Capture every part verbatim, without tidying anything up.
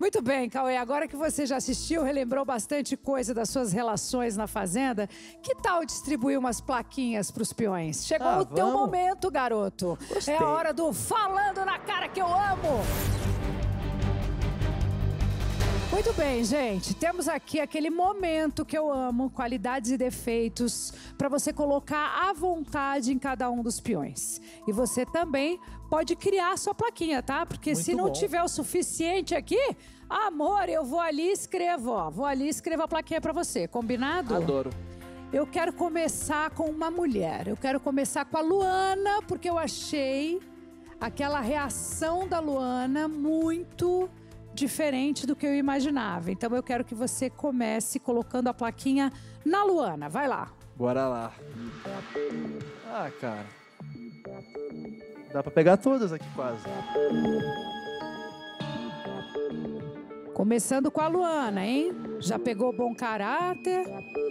Muito bem, Cauê. Agora que você já assistiu, relembrou bastante coisa das suas relações na Fazenda, que tal distribuir umas plaquinhas pros peões? Chegou Ah, o teu vamos. momento, garoto. Gostei. É a hora do Falando na Cara que eu amo. Muito bem, gente. Temos aqui aquele momento que eu amo, qualidades e defeitos, para você colocar à vontade em cada um dos peões. E você também pode criar a sua plaquinha, tá? Porque Muito se não bom. tiver o suficiente aqui, amor, eu vou ali e escrevo, ó. Vou ali e escrevo a plaquinha para você. Combinado? Adoro. Eu quero começar com uma mulher. Eu quero começar com a Luana, porque eu achei aquela reação da Luana muito diferente do que eu imaginava. Então eu quero que você comece colocando a plaquinha na Luana. Vai lá. Bora lá. Ah, cara. Dá pra pegar todas aqui quase. Começando com a Luana, hein? Já pegou bom caráter?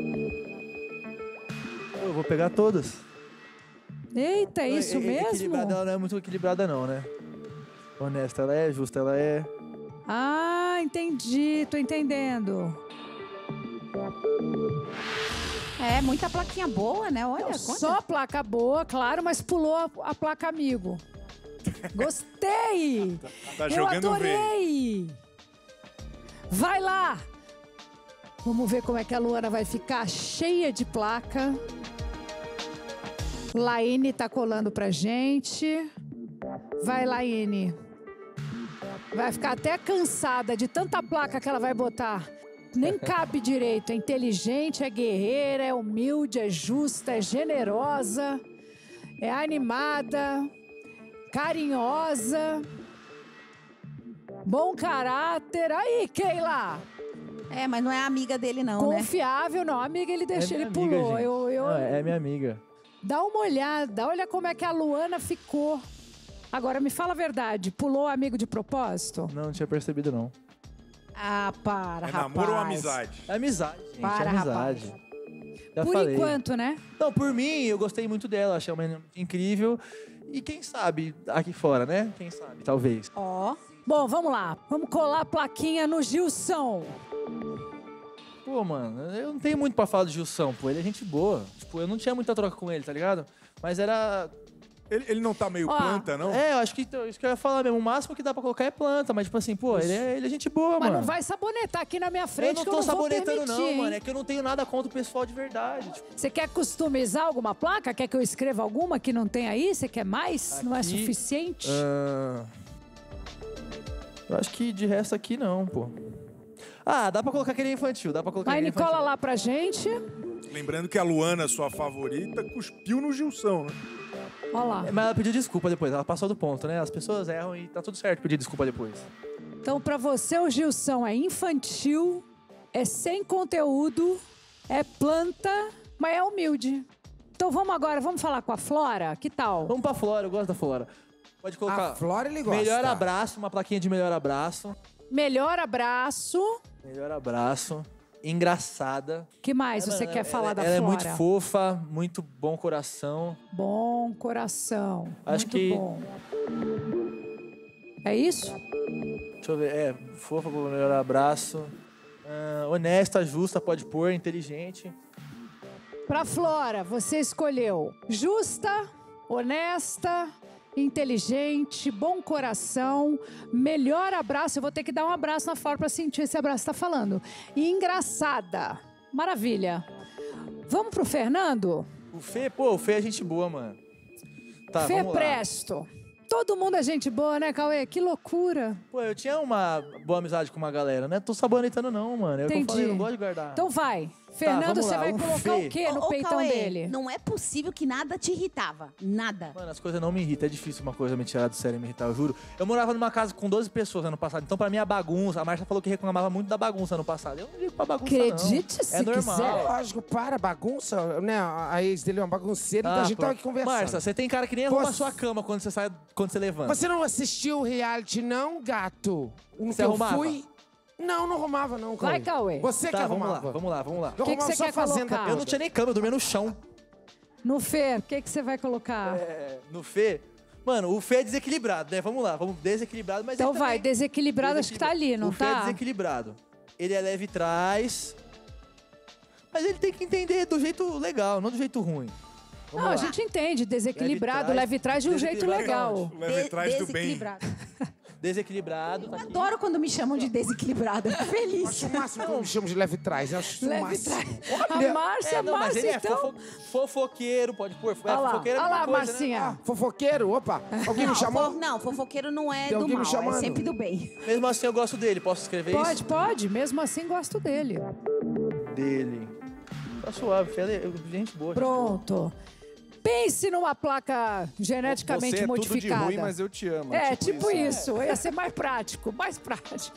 Eu vou pegar todas. Eita, é isso É- é- mesmo? Equilibrada, ela não é muito equilibrada não, né? Honesta ela é, justa ela é. Ah, entendi. Tô entendendo. É, muita plaquinha boa, né? Olha, conta. Só placa boa, claro, mas pulou a, a placa amigo. Gostei! Tá Eu jogando adorei! Vai lá! Vamos ver como é que a Luana vai ficar cheia de placa. Laine tá colando pra gente. Vai, Laine. Vai ficar até cansada de tanta placa que ela vai botar. Nem cabe direito. É inteligente, é guerreira, é humilde, é justa, é generosa, é animada, carinhosa, bom caráter. Aí, Keila! É, mas não é amiga dele não, né? Confiável, não. Amiga, ele deixou, é ele minha amiga, pulou. gente. Eu, eu... Não, é minha amiga. Dá uma olhada, olha como é que a Luana ficou. Agora, me fala a verdade, pulou amigo de propósito? Não, não tinha percebido não. Ah, para, É rapaz. namoro ou amizade? É amizade, gente. Para, é amizade. Já Por falei. enquanto, né? Não, por mim, eu gostei muito dela. Achei uma menina incrível. E quem sabe, aqui fora, né? Quem sabe, talvez. Ó. Bom, vamos lá. Vamos colar a plaquinha no Gilson. Pô, mano, eu não tenho muito pra falar do Gilson, pô. Ele é gente boa. Tipo, eu não tinha muita troca com ele, tá ligado? Mas era... Ele, ele não tá meio Ó, planta, não? É, eu acho que então, isso que eu ia falar mesmo. O máximo que dá pra colocar é planta. Mas, tipo assim, pô, ele é, ele é gente boa, Mas mano. não vai sabonetar aqui na minha Eu frente não que tô eu não vou sabonetando, permitir, não, hein? mano. É que eu não tenho nada contra o pessoal de verdade. Tipo, Você quer customizar alguma placa? Quer que eu escreva alguma que não tem aí? Você quer mais? Não é Aqui, suficiente? ah, eu acho que de resto aqui não, pô. Ah, dá pra colocar aquele infantil, dá pra colocar Vai, aquele Nicola, infantil. lá pra gente. Lembrando que a Luana, sua favorita, cuspiu no Gilson, né? Olha lá. Mas ela pediu desculpa depois, ela passou do ponto, né? As pessoas erram e tá tudo certo pedir desculpa depois. Então, pra você, o Gilson é infantil, é sem conteúdo, é planta, mas é humilde. Então, vamos agora, vamos falar com a Flora? Que tal? Vamos pra Flora, eu gosto da Flora. Pode colocar A Flora ele gosta. melhor abraço, uma plaquinha de melhor abraço. Melhor abraço. Melhor abraço. Engraçada. Que mais você Ela- quer falar ela, da ela Flora? é muito fofa, muito bom coração. Bom coração. Acho muito que- bom. É isso? Deixa eu ver. É, fofa, melhor abraço. Ah, honesta, justa, pode pôr, inteligente. Pra Flora, você escolheu justa, honesta, inteligente, bom coração, melhor abraço. Eu vou ter que dar um abraço na Flora pra sentir esse abraço que tá falando. E engraçada. Maravilha. Vamos pro Fernando? O Fê, pô, o Fê é gente boa, mano. Tá, Fê vamos lá. Presto. Todo mundo é gente boa, né, Cauê? Que loucura. Pô, eu tinha uma boa amizade com uma galera, né? Tô sabonetando não, mano. É o que eu Entendi. falei, eu não gosto de guardar. Então vai. Fernando, vamos você lá, vai o colocar Fê. o quê no Ô, ô, peitão Cauê, dele? não é possível que nada te irritava. Nada. Mano, as coisas não me irritam. É difícil uma coisa me tirar do sério e me irritar, eu juro. Eu morava numa casa com doze pessoas ano passado. Então, pra mim, a bagunça... A Marcia falou que reclamava muito da bagunça ano passado. Eu não ligo pra bagunça, Acredite não. se É normal. quiser. Lógico, para, bagunça, né? A ex dele é uma bagunceira, então Ah, a gente tava pronto. aqui conversando. Marcia, você tem cara que nem arruma Você- a sua cama quando você sai, quando você levanta. Você não assistiu o reality, não, gato? No Você que eu arrumava? fui? Não, não arrumava, não, Cauê. Vai, Cauê. Você que Tá, vamos lá, arrumava. vamos lá, vamos lá. Eu Que que arrumava você só quer fazenda colocar? Eu não tinha nem cama, eu dormia no chão. No Fer, o que, que você vai colocar? É, no Fê, Mano, o Fê é desequilibrado, né? Vamos lá, vamos desequilibrado, mas Então ele vai, também... desequilibrado acho que tá ali, não o Fê é tá? desequilibrado. Ele é leve trás, mas ele tem que entender do jeito legal, não do jeito ruim. Vamos Não, lá. a gente entende, desequilibrado, Leve leve trás de um jeito desequilibrado legal. Leve trás do bem. Desequilibrado. Desequilibrado. Tá Eu aqui. adoro quando me chamam de desequilibrada. Eu fico feliz. Acho o máximo que eu me chamo de leve trás. Eu acho isso o Leve máximo. trás. Olha, A Márcia, É, não, mas ele Márcia, é então... fofo- fofoqueiro, pode pôr. É, Olha lá, fofoqueiro é a olha lá, mesma coisa, né? Marcinha. fofoqueiro, opa. Alguém me Não, chamou? fo- não, fofoqueiro não é Tem do alguém me mal, chamando? é sempre do bem. Mesmo assim, eu gosto dele. Posso escrever Pode, isso? pode. Mesmo assim, gosto dele. Dele. Tá suave, Fê é gente boa. Pronto. Pense numa placa geneticamente Você é modificada. tudo de ruim, mas eu te amo. É, tipo isso. Ia ser mais prático, mais prático.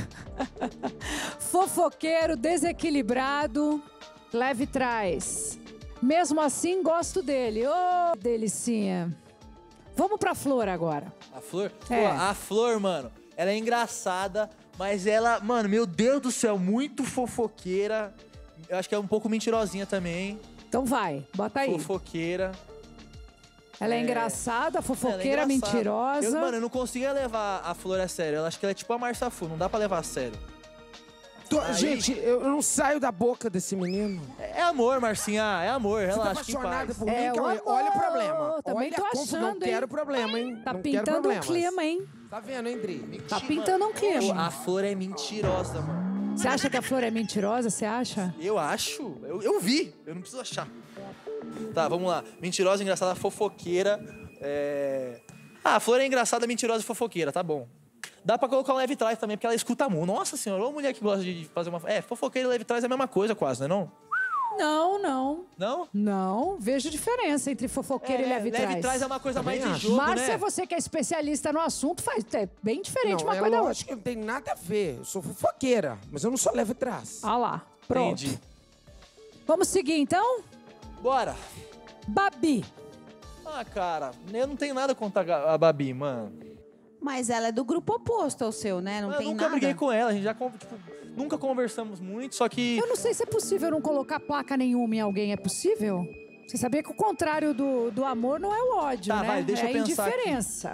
Fofoqueiro, desequilibrado, leve trás. Mesmo assim, gosto dele. Ô, delicinha. Vamos pra Flor agora. A Flor? É. Pô, a Flor, mano, ela é engraçada, mas ela, mano, meu Deus do céu, muito fofoqueira. Eu acho que é um pouco mentirosinha também. Então vai, bota aí. Fofoqueira. Ela é, É. engraçada, fofoqueira, Ela é engraçada. mentirosa. Eu, mano, eu não conseguia levar a Flor a sério. Eu acho que ela é tipo a Marcia Fu, não dá pra levar a sério. Tô- Aí- Gente, eu eu não saio da boca desse menino. É amor, Marcinha, é amor, Você tá relaxa, fique em apaixonada paz. por É, mim, Cauê? o Olha o amor. problema. Também Olha tô a conf- achando, Não hein? quero problema, hein? Tá não quero pintando um problemas. clima, hein? Tá vendo, hein, Dri? Tá pintando um Pô, clima. a Flor é mentirosa, mano. Você acha que a Flor é mentirosa? Você acha? Eu acho, eu, eu vi, eu não preciso achar. Tá, vamos lá. Mentirosa, engraçada, fofoqueira. É... Ah, a Flor é engraçada, mentirosa e fofoqueira, tá bom. Dá pra colocar um leve trás também, porque ela escuta muito. Nossa senhora, uma mulher que gosta de fazer uma... É, fofoqueira e leve trás é a mesma coisa quase, não é não? Não, não. Não? Não. Vejo diferença entre fofoqueira É, e leve trás. leve trás é uma coisa Também mais de acho. jogo, Márcia, né? você que é especialista no assunto, faz é bem diferente Não, uma é coisa da outra. lógico que não tem nada a ver. Eu sou fofoqueira, mas eu não sou leve trás. Ah lá, pronto. Entendi. Vamos seguir, então? Bora. Babi. Ah, cara, eu não tenho nada contra a Babi, mano. Mas ela é do grupo oposto ao seu, né? Não eu tem nunca nada. briguei com ela, a gente já con- tipo, nunca conversamos muito, só que... Eu não sei se é possível não colocar placa nenhuma em alguém. É possível? Você sabia que o contrário do, do amor não é o ódio, Tá, né? vai, deixa é eu a pensar aqui. indiferença.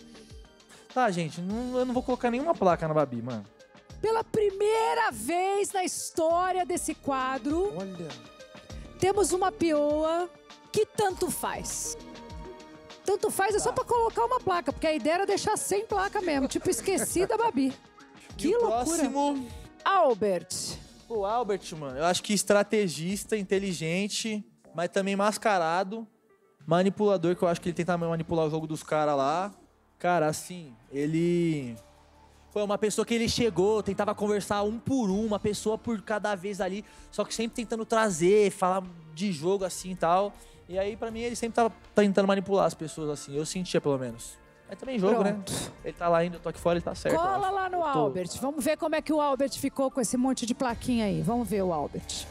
Tá, gente, não- eu não vou colocar nenhuma placa na Babi, mano. Pela primeira vez na história desse quadro, Olha. temos uma pioa que tanto faz. Tanto faz é só pra colocar uma placa, porque a ideia era deixar sem placa mesmo. Tipo, esqueci da Babi. Que e o loucura. próximo... Albert. O Albert, mano, eu acho que estrategista, inteligente, mas também mascarado. Manipulador, que eu acho que ele tenta manipular o jogo dos caras lá. Cara, assim, ele... Foi uma pessoa que ele chegou, tentava conversar um por um, uma pessoa por cada vez ali, só que sempre tentando trazer, falar de jogo assim e tal. E aí, pra mim, ele sempre tava tentando manipular as pessoas assim, eu sentia pelo menos. Mas também jogo, Pronto. né? Ele tá lá ainda, eu tô aqui fora, ele tá certo. eu Cola acho. lá no Eu tô- Albert. Vamos ver como é que o Albert ficou com esse monte de plaquinha aí. Vamos ver o Albert.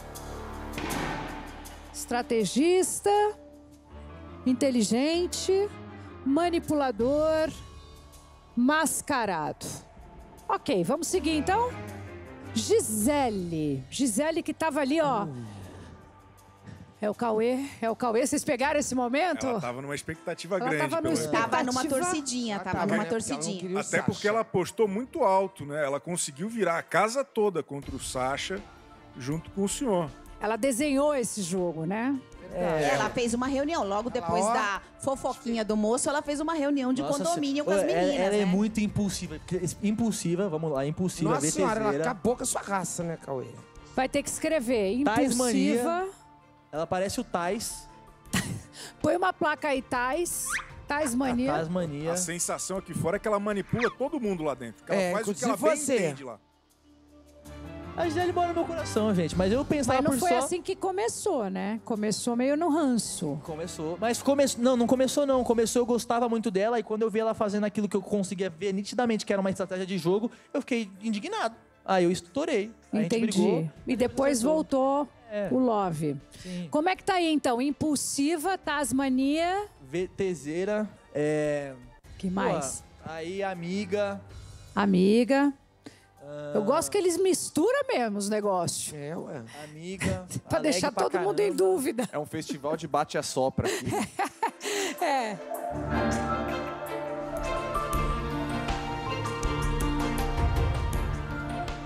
Estrategista, inteligente, manipulador, mascarado. Ok, vamos seguir então. Gisele. Gisele que tava ali, ó. É o Cauê, é o Cauê. Vocês pegaram esse momento? Ela tava numa expectativa Ela grande. tava no pelo espe- menos. Tava numa Expectativa- torcidinha, Ah, tava tá, numa mas ela não torcidinha. queria o Até Sasha. porque ela apostou muito alto, né? Ela conseguiu virar a casa toda contra o Sasha junto com o senhor. Ela desenhou esse jogo, né? Ela fez uma reunião. Logo depois ó. da fofoquinha do moço, ela fez uma reunião de Nossa, condomínio com ela- as meninas, Ela, né? é muito impulsiva. Impulsiva, vamos lá, impulsiva, Nossa senhora, ela VTZera. acabou com a sua raça, né, Cauê? Vai ter que escrever. Tais Impulsiva. Ela parece o Tais. Põe uma placa aí, Tais. Tais mania. Tais Mania. A sensação aqui fora é que ela manipula todo mundo lá dentro. Que ela É, faz o que inclusive ela bem você. entende lá. A Gisele mora no meu coração, gente. Mas eu pensava Mas não por foi só... assim que começou, né? Começou meio no ranço. Começou. Mas começou... Não, não começou não. Começou, eu gostava muito dela. E quando eu vi ela fazendo aquilo que eu conseguia ver nitidamente que era uma estratégia de jogo, eu fiquei indignado. Aí eu estourei. Aí a gente Entendi. brigou. E depois voltou É. o Love. Sim. Como é que tá aí, então? Impulsiva, Tasmania. VTZera. É... Que mais? Pô, aí, amiga. Amiga. ah, Eu gosto que eles misturam mesmo os negócios. É, ué. Amiga. Pra alegre deixar pra todo mundo em caramba. dúvida. É um festival de bate-a-sopra aqui. É.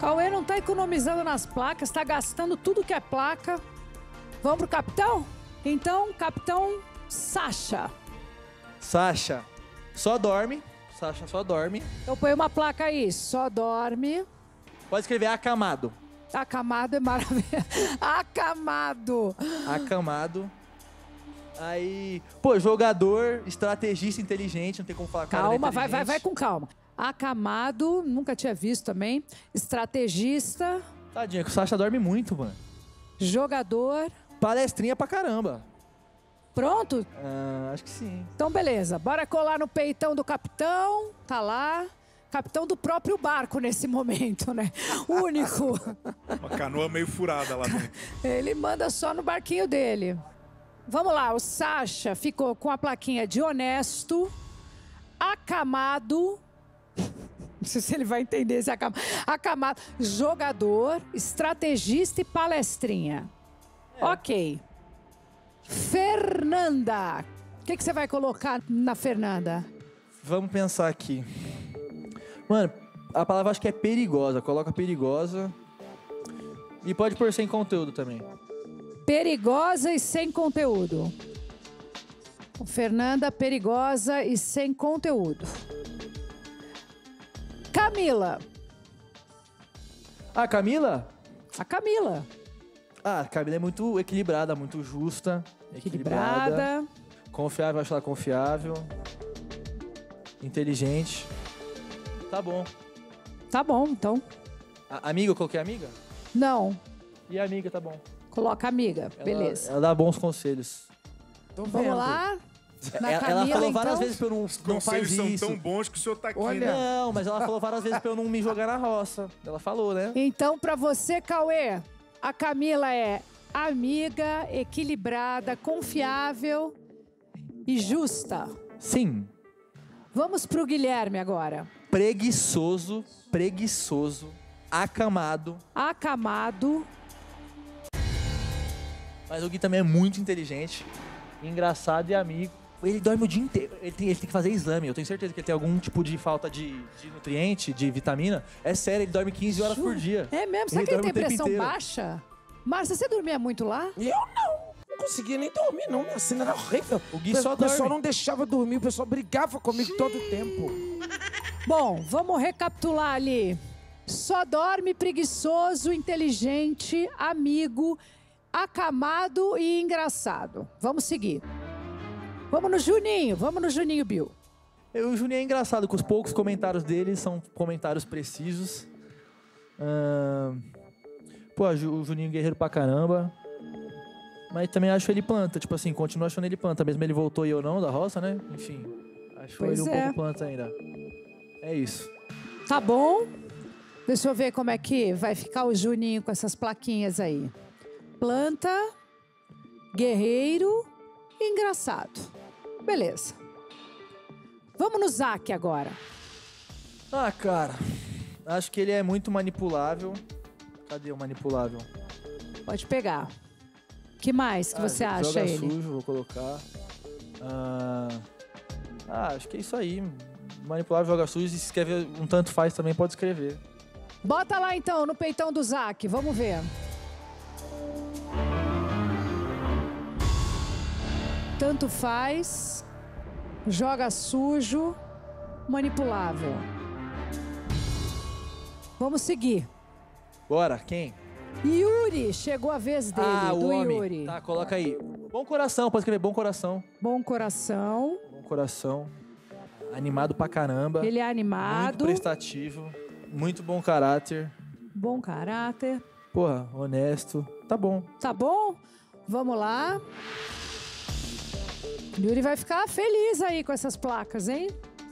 Cauê não tá economizando nas placas, tá gastando tudo que é placa. Vamos pro capitão? Então, capitão Sasha. Sasha só dorme. Sasha só dorme. Eu ponho uma placa aí, só dorme. Pode escrever acamado. Acamado é maravilhoso. Acamado. Acamado. Aí, pô, jogador, estrategista inteligente, não tem como falar cara Calma, vai, vai, inteligente. vai com calma. Acamado, nunca tinha visto também. Estrategista, Tadinha, que o Sasha dorme muito, mano. jogador. Palestrinha pra caramba. Pronto? Ah, acho que sim. Então, beleza. Bora colar no peitão do capitão. Tá lá. Capitão do próprio barco nesse momento, né? Único. Uma canoa meio furada lá dentro. Ele manda só no barquinho dele. Vamos lá, o Sasha ficou com a plaquinha de honesto, acamado. Não sei se ele vai entender esse acamado. Acamado, jogador, estrategista e palestrinha. É. Ok. Fernanda. O que, que você vai colocar na Fernanda? Vamos pensar aqui. Mano, a palavra acho que é perigosa. Coloca perigosa. E pode pôr sem conteúdo também. Perigosa e sem conteúdo. Fernanda, perigosa e sem conteúdo. Camila. Ah, Camila? A Camila. Ah, a Camila é muito equilibrada, muito justa. Equilibrada. Equilibrada. Confiável, acho ela confiável. Inteligente. Tá bom. Tá bom, então. A, amiga, eu coloquei amiga? Não. E amiga, tá bom. Coloca amiga. Ela, Beleza. Ela dá bons conselhos. Tô Vamos vendo. lá. Na ela, Camila, ela falou várias então? vezes pra eu não, Os não faz conselhos são isso. tão bons que o senhor tá aqui, Olha. né? Não, mas ela falou várias vezes pra eu não me jogar na roça. Ela falou, né? Então, pra você, Cauê, a Camila é amiga, equilibrada, confiável e justa. Sim. Vamos pro Guilherme agora. Preguiçoso, preguiçoso, acamado. Acamado. Mas o Gui também é muito inteligente, engraçado e amigo. Ele dorme o dia inteiro. Ele tem, ele tem que fazer exame. Eu tenho certeza que ele tem algum tipo de falta de, de nutriente, de vitamina. É sério, ele dorme quinze horas por dia. É mesmo? Será Ele que ele dorme tem o tempo pressão inteiro. baixa? Márcia, você dormia muito lá? E eu não. Não conseguia nem dormir, não. Minha cena era horrível. O Gui só O pessoal dorme. não deixava eu dormir. O pessoal brigava comigo todo o tempo. Bom, vamos recapitular ali. Só dorme, preguiçoso, inteligente, amigo, acamado e engraçado. Vamos seguir. Vamos no Juninho, vamos no Juninho Bill. Eu, o Juninho é engraçado, que os poucos comentários dele são comentários precisos. Ahn, Pô, o Ju- o Juninho guerreiro pra caramba. Mas também acho ele planta, tipo assim, continuo achando ele planta. Mesmo ele voltou e eu não, da roça, né? Enfim, acho Pois ele um é. pouco planta ainda. É isso. Tá bom? Deixa eu ver como é que vai ficar o Juninho com essas plaquinhas aí. Planta, guerreiro e engraçado. Beleza. Vamos no Zac agora. Ah, cara, acho que ele é muito manipulável. Cadê o manipulável? Pode pegar. Que mais que Ah, você jo- acha joga ele? sujo, vou colocar. Ah, ah, acho que é isso aí. Manipulável, joga sujo. E se escrever um tanto faz também, pode escrever. Bota lá então no peitão do Zac, vamos ver. Tanto faz, joga sujo, manipulável. Vamos seguir. Bora, quem? Yuri, chegou a vez dele, ah, o do homem. Yuri. Tá, coloca aí. Bom coração, pode escrever bom coração. Bom coração, Bom coração. Animado pra caramba. ele é Muito animado, prestativo. Muito bom caráter. bom caráter. Porra, honesto. Tá bom. Tá bom? Vamos lá. Yuri vai ficar feliz aí com essas placas, hein?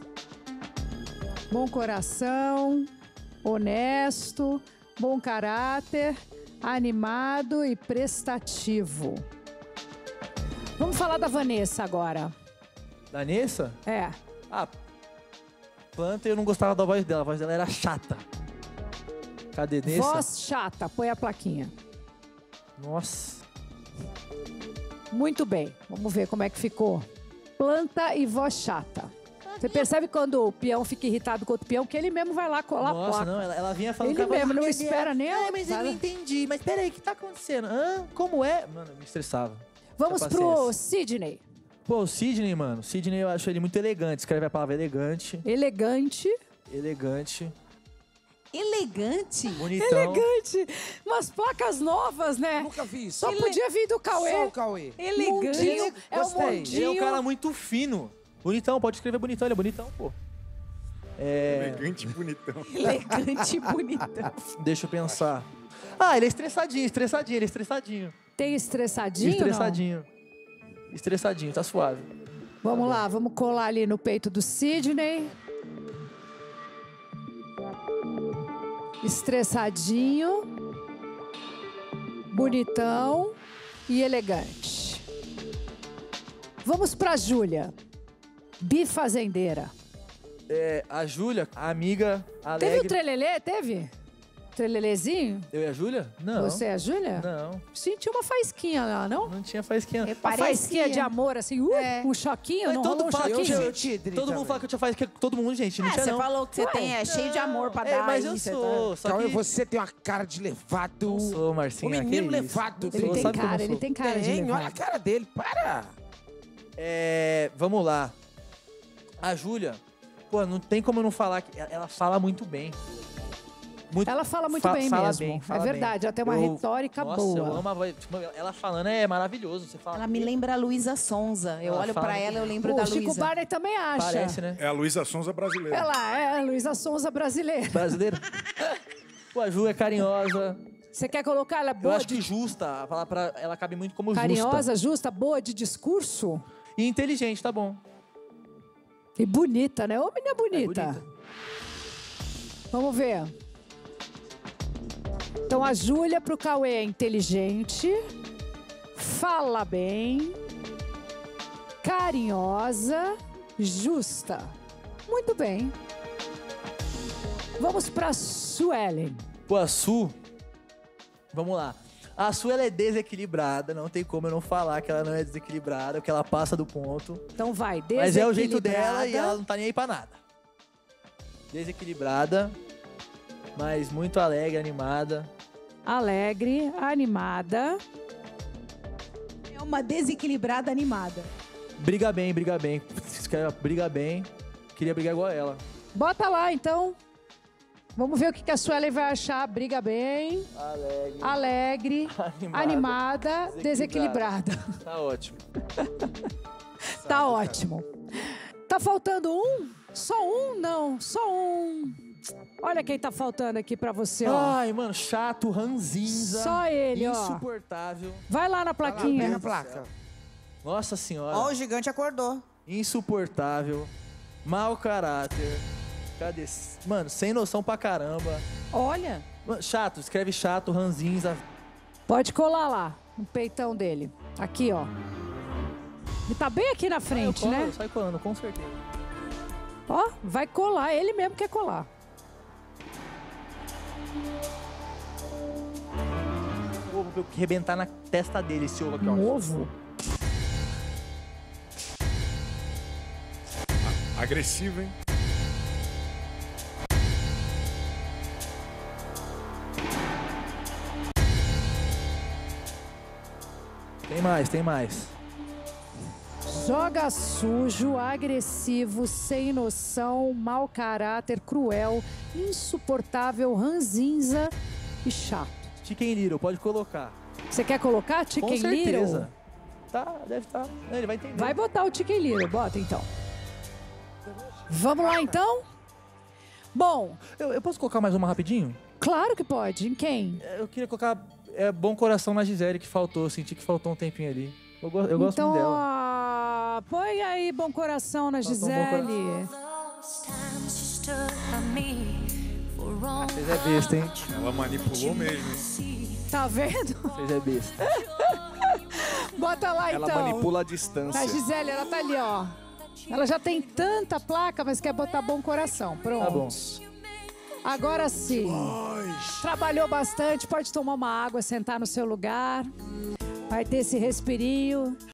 Bom coração, honesto, bom caráter, animado e prestativo. Vamos falar da Vanessa agora. Da Nessa? É. Ah, planta eu não gostava da voz dela. A voz dela era chata. Cadê Nessa? Voz chata, põe a plaquinha. Nossa. Muito bem, vamos ver como é que ficou. Planta e voz chata. Tá Você percebe quando o peão fica irritado com outro peão, que ele mesmo vai lá colar a Nossa, placa. não, ela, ela vinha falando... Ele com a mesmo, não voz, espera nem Ai, ela- mas eu nada. não entendi. Mas peraí, o que tá acontecendo? Hã? Como é? Mano, me estressava. Vamos Tinha pro paciência. Sidney. Pô, o Sidney, mano. O Sidney eu acho ele muito elegante. Escreve a palavra elegante. Elegante. Elegante. Elegante? Bonitão. Elegante. Umas placas novas, né? Nunca vi isso. Só podia vir do Só o Cauê. Cauê. Elegante. Mundinho. É o Gostei. Ele é um mundinho. cara muito fino. Bonitão, pode escrever bonitão. Ele é bonitão, pô. É... Elegante e bonitão. Elegante e bonita. Deixa eu pensar. Ah, ele é estressadinho, estressadinho, ele é estressadinho. Tem estressadinho, estressadinho. Estressadinho, tá suave. não? Vamos lá, vamos colar ali no peito do Sidney. Estressadinho. Bonitão e elegante. Vamos pra Júlia. Bifazendeira. É, a Júlia, a amiga alegre... Teve o trelelê? Teve? Trelelezinho? Eu e a Júlia? Não. Você é a Júlia? Não, Senti uma faisquinha lá, não? não tinha faísquinha. É, Uma parecia. faísquinha de amor, assim, uh, É. um choquinho, Mas não todo rolou um mundo fala que eu, choquinho? eu eu, tinha todo também. mundo fala que eu tinha faísquinha, todo mundo, gente, não É, tinha você não. falou que você Ué, tem, é cheio de amor pra É, dar. mas aí, eu você sou, só Cauê, que... você tem uma cara de levado. Não sou, O Marcinha, menino que isso? levado. Ele Sou, tem sabe que eu não cara, ele sou. tem cara de Tem, olha a levado. cara dele, para. É, vamos lá. A Júlia, pô, não tem como eu não falar que ela fala muito bem. Muito, Ela fala muito fa- bem fala mesmo. bem, é fala verdade, bem. ela tem uma Eu- retórica nossa, boa. eu amo a voz. Tipo, ela falando é maravilhoso. Você fala. Ela me lembra a Luísa Sonza. Eu Ela olho fala pra muito ela, eu bem. lembro O da Chico Luísa. Barney também acha. Parece, né? É a Luísa Sonza brasileira. Ela é a Luísa Sonza brasileira. Brasileira. Pô, a Ju é carinhosa. Você quer colocar ela Eu boa acho de que justa. A palavra ela cabe muito como justa. carinhosa, justa, boa de discurso E inteligente, tá bom. e bonita, né? Ô, menina É bonita. bonita. Vamos ver. Então a Júlia pro Cauê é inteligente, fala bem, carinhosa, justa. Muito bem. Vamos pra Suelen. Pô, a Su. Vamos lá. A Su, ela é desequilibrada. Não tem como eu não falar que ela não é desequilibrada, que ela passa do ponto. Então vai, Mas é o jeito dela e desequilibrada. ela não tá nem aí pra nada. Desequilibrada, mas muito alegre, animada. Alegre, animada. É uma desequilibrada animada. Briga bem, briga bem. Escreve, briga bem. Queria brigar igual a ela. Bota lá, então. Vamos ver o que que a Suelen vai achar. Briga bem, Alegre. alegre, Animada. animada, Desequilibrada. desequilibrada. Tá ótimo. Tá ótimo. Tá faltando um? Só um? Não, só um. Olha quem tá faltando aqui pra você, ó. Ai, mano, chato, ranzinza. Só ele, ó. Insuportável. Vai lá na Pega plaquinha. a placa. Nossa senhora. Ó, o gigante acordou. Insuportável. Mau caráter. Cadê? Mano, sem noção pra caramba. Olha, Mano, chato, escreve chato, ranzinza. Pode colar lá, no peitão dele. Aqui, ó. Ele tá bem aqui na frente, eu colo, né? eu saio colando, com certeza. Ó, vai colar. Ele mesmo quer colar. Vou vou arrebentar na testa dele esse ovo aqui, ó. Um ovo. Agressivo, hein? Tem mais, tem mais. Joga sujo, agressivo, sem noção, mau caráter, cruel, insuportável, ranzinza e chato. Chicken Little, pode colocar. Você quer colocar Com Chicken certeza. Little? Tá, deve estar. Tá. Ele vai entender. Vai botar o Chicken Little, bota então. Vamos lá então? Bom, Eu, eu posso colocar mais uma rapidinho? claro que pode. Em quem? Eu queria colocar é, Bom Coração na Gisele, que faltou. Eu senti que faltou um tempinho ali. Eu, go- eu gosto então, muito dela. ó, põe aí Bom Coração na Faltou um Bom Gisele. Vocês é besta, hein? Ela manipulou mesmo, hein? Tá vendo? Vocês é besta. Bota lá Ela então. manipula a distância. A Gisele, ela tá ali, ó. Ela já tem tanta placa, mas quer botar Bom Coração. Pronto. Tá bom. Agora sim. Trabalhou bastante, pode tomar uma água, sentar no seu lugar. Vai ter esse respirinho.